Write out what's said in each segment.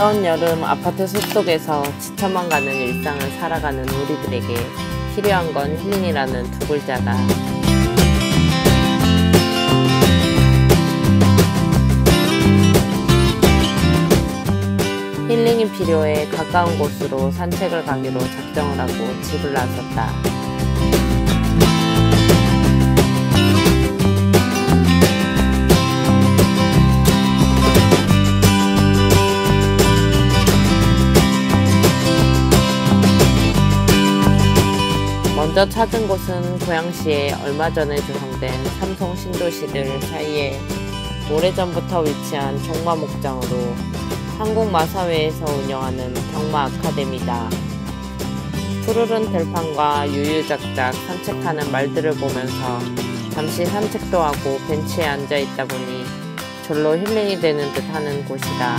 차가운 여름 아파트 숲속에서 지쳐만 가는 일상을 살아가는 우리들에게 필요한 건 힐링이라는 두 글자다. 힐링이 필요해 가까운 곳으로 산책을 가기로 작정을 하고 집을 나섰다. 먼저 찾은 곳은 고양시에 얼마 전에 조성된 삼성 신도시들 사이에 오래전부터 위치한 종마 목장으로 한국마사회에서 운영하는 경마 아카데미다. 푸르른 들판과 유유작작 산책하는 말들을 보면서 잠시 산책도 하고 벤치에 앉아있다 보니 절로 힐링이 되는 듯 하는 곳이다.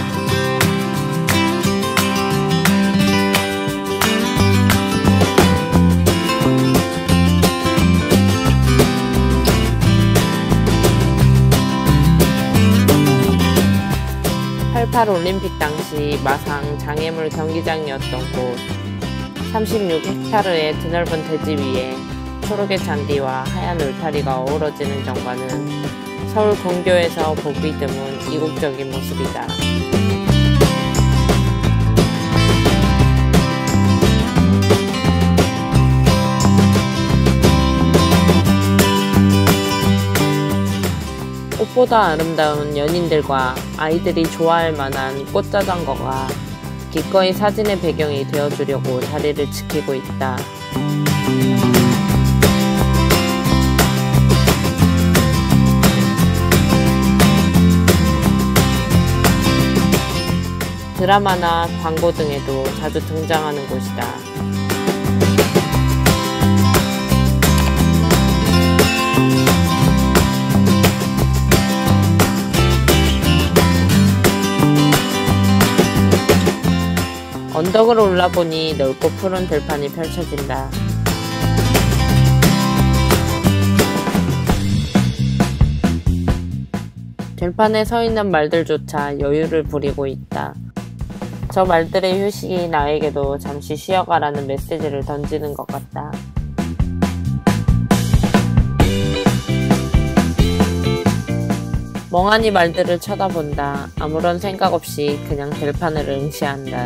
88 올림픽 당시 마상 장애물 경기장이었던 곳, 36헥타르의 드넓은 대지 위에 초록의 잔디와 하얀 울타리가 어우러지는 경관은 서울 근교에서 보기 드문 이국적인 모습이다. 꽃보다 아름다운 연인들과 아이들이 좋아할 만한 꽃자전거가 기꺼이 사진의 배경이 되어주려고 자리를 지키고 있다. 드라마나 광고 등에도 자주 등장하는 곳이다. 언덕을 올라보니 넓고 푸른 들판이 펼쳐진다. 들판에 서 있는 말들조차 여유를 부리고 있다. 저 말들의 휴식이 나에게도 잠시 쉬어가라는 메시지를 던지는 것 같다. 멍하니 말들을 쳐다본다. 아무런 생각 없이 그냥 들판을 응시한다.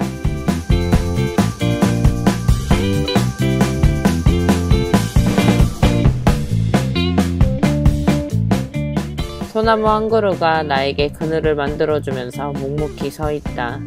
소나무 한 그루가 나에게 그늘을 만들어주면서 묵묵히 서 있다.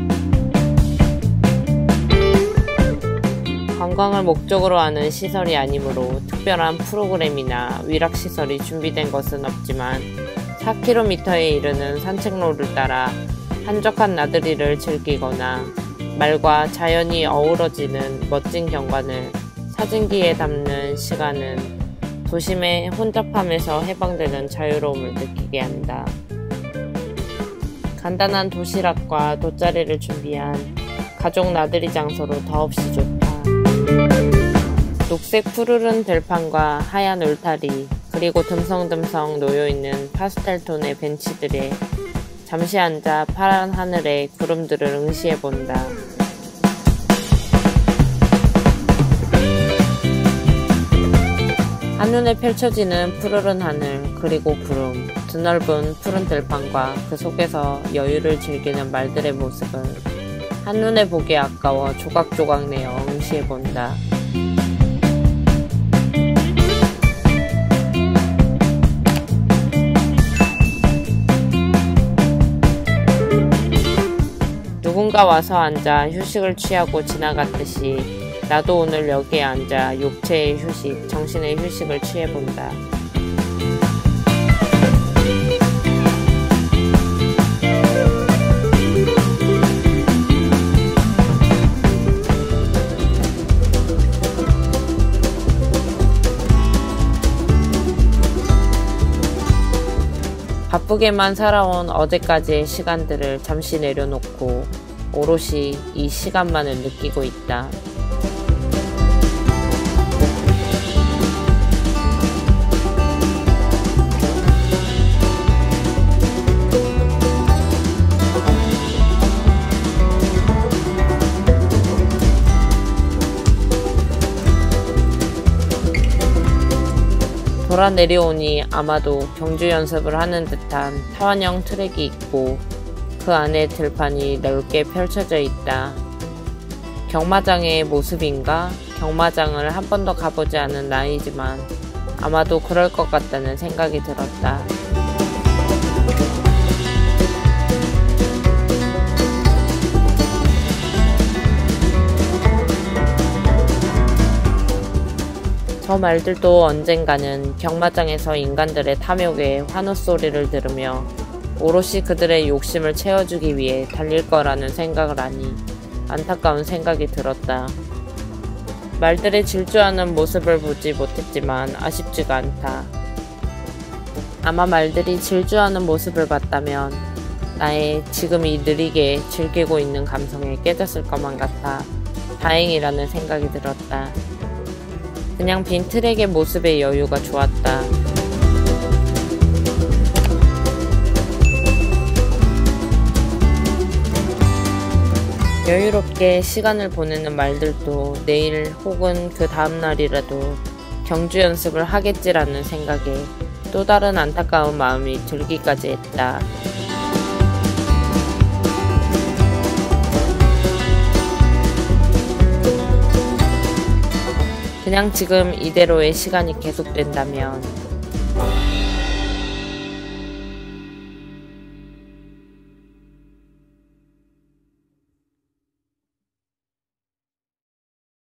관광을 목적으로 하는 시설이 아니므로 특별한 프로그램이나 위락시설이 준비된 것은 없지만 4km에 이르는 산책로를 따라 한적한 나들이를 즐기거나 말과 자연이 어우러지는 멋진 경관을 사진기에 담는 시간은 도심의 혼잡함에서 해방되는 자유로움을 느끼게 한다. 간단한 도시락과 돗자리를 준비한 가족 나들이 장소로 더없이 좋다. 녹색 푸르른 들판과 하얀 울타리, 그리고 듬성듬성 놓여있는 파스텔 톤의 벤치들에 잠시 앉아 파란 하늘에 구름들을 응시해본다. 한눈에 펼쳐지는 푸르른 하늘, 그리고 구름, 드넓은 푸른 들판과 그 속에서 여유를 즐기는 말들의 모습을 한눈에 보기 아까워 조각조각 내어 응시해본다. 누군가 와서 앉아 휴식을 취하고 지나갔듯이 나도 오늘 여기에 앉아 육체의 휴식, 정신의 휴식을 취해본다. 바쁘게만 살아온 어제까지의 시간들을 잠시 내려놓고 오롯이 이 시간만을 느끼고 있다. 돌아 내려오니 아마도 경주 연습을 하는 듯한 타원형 트랙이 있고 그 안에 들판이 넓게 펼쳐져 있다. 경마장의 모습인가? 경마장을 한 번도 가보지 않은 나이지만 아마도 그럴 것 같다는 생각이 들었다. 저 말들도 언젠가는 경마장에서 인간들의 탐욕에 환호 소리를 들으며 오롯이 그들의 욕심을 채워주기 위해 달릴 거라는 생각을 하니 안타까운 생각이 들었다. 말들의 질주하는 모습을 보지 못했지만 아쉽지가 않다. 아마 말들이 질주하는 모습을 봤다면 나의 지금 이 느리게 즐기고 있는 감성에 깨졌을 것만 같아 다행이라는 생각이 들었다. 그냥 빈 트랙의 모습의 여유가 좋았다. 여유롭게 시간을 보내는 말들도 내일 혹은 그 다음날이라도 경주 연습을 하겠지라는 생각에 또 다른 안타까운 마음이 들기까지 했다. 그냥 지금 이대로의 시간이 계속된다면